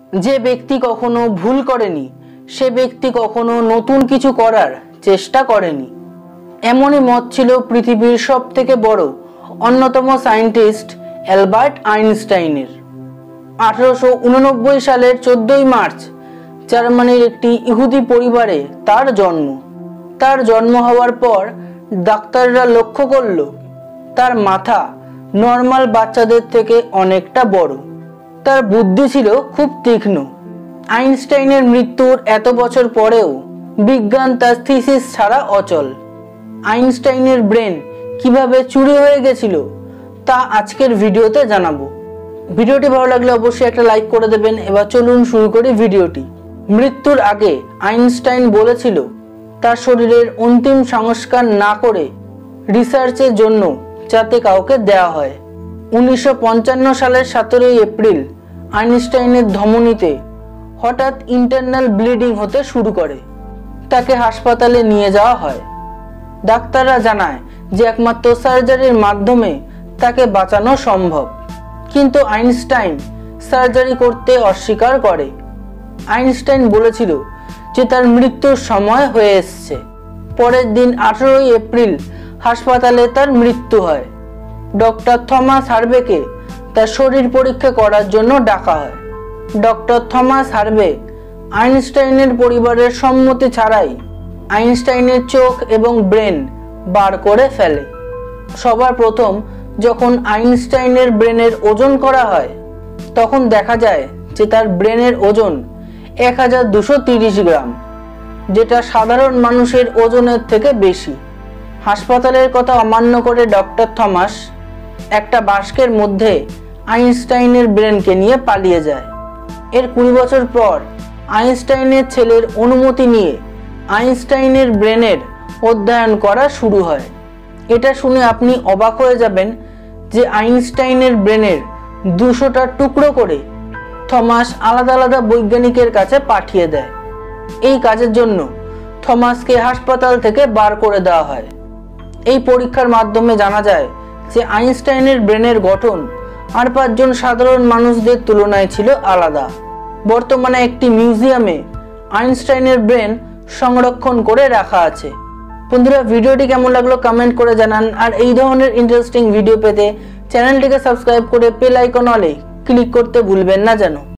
যে ব্যক্তি কখনো ভুল করেনি সে ব্যক্তি কখনো নতুন কিছু করার চেষ্টা করেনি। এমনই মত ছিল পৃথিবীর সবথেকে বড় অন্যতম সায়েন্টিস্ট অ্যালবার্ট আইনস্টাইনের। 1889 সালের 14 মার্চ জার্মানির একটি ইহুদি পরিবারে তার জন্ম। তার জন্ম হওয়ার পর ডাক্তাররা লক্ষ্য করল তার মাথা নর্মাল বাচ্চাদের থেকে অনেকটা বড়। তার বুদ্ধি ছিল খুব তীক্ষ্ণ। আইনস্টাইনের মৃত্যুর এত বছর পরেও বিজ্ঞান তার থিসিস ছাড়া অচল। আইনস্টাইনের ব্রেন কিভাবে চুরি হয়ে গেছিল তা আজকের ভিডিওতে জানাবো। ভিডিওটি ভালো লাগলে অবশ্যই একটা লাইক করে দেবেন। এবার চলুন শুরু করি ভিডিওটি। মৃত্যুর আগে আইনস্টাইন বলেছিল তার শরীরের অন্তিম সংস্কার না করে রিসার্চের জন্য যাতে কাউকে দেওয়া হয়। 1955 সালের 17 এপ্রিল আইনস্টাইনের ধমনীতে হঠাৎ ইন্টারনাল ব্লিডিং হতে শুরু করে। তাকে হাসপাতালে নিয়ে যাওয়া হয়। ডাক্তাররা জানায় যে একমাত্র সার্জারির মাধ্যমে তাকে বাঁচানো সম্ভব, কিন্তু আইনস্টাইন সার্জারি করতে অস্বীকার করে। আইনস্টাইন বলেছিল যে তার মৃত্যুর সময় হয়ে এসেছে। পরের দিন 18 এপ্রিল হাসপাতালে তার মৃত্যু হয়। ডক্টর থমাস হার্ভেকে তার শরীর পরীক্ষা করার জন্য ডাকা হয়। ডক্টর থমাস হার্ভে আইনস্টাইনের পরিবারের সম্মতি ছাড়াই আইনস্টাইনের চোখ এবং ব্রেন বার করে ফেলে। সবার প্রথম যখন আইনস্টাইনের ব্রেনের ওজন করা হয় তখন দেখা যায় যে তার ব্রেনের ওজন 1230 গ্রাম, যেটা সাধারণ মানুষের ওজনের থেকে বেশি। হাসপাতালের কথা অমান্য করে ডক্টর থমাস একটা বাস্কের মধ্যে আইনস্টাইনের ব্রেনকে নিয়ে পালিয়ে যায়। এর 20 বছর পর আইনস্টাইনের ছেলের অনুমতি নিয়ে আইনস্টাইনের ব্রেনের অধ্যয়ন করা শুরু হয়। এটা শুনে আপনি অবাক হয়ে যাবেন যে আইনস্টাইনের ব্রেনের 200টা টুকরো করে থমাস আলাদা আলাদা বৈজ্ঞানিকের কাছে পাঠিয়ে দেয়। এই কাজের জন্য থমাসকে হাসপাতাল থেকে বার করে দেওয়া হয়। এই পরীক্ষার মাধ্যমে জানা যায় যে আইনস্টাইনের ব্রেনের গঠন আর 5 জন সাধারণ মানুষদের তুলনায় ছিল আলাদা। বর্তমানে একটি মিউজিয়ামে আইনস্টাইনের ব্রেন সংরক্ষণ করে রাখা আছে। বন্ধুরা, ভিডিওটি কেমন লাগলো কমেন্ট করে জানান। আর এই ধরনের ইন্টারেস্টিং ভিডিও পেতে চ্যানেলটিকে সাবস্ক্রাইব করে বেল আইকন অলে ক্লিক করতে ভুলবেন না যেন।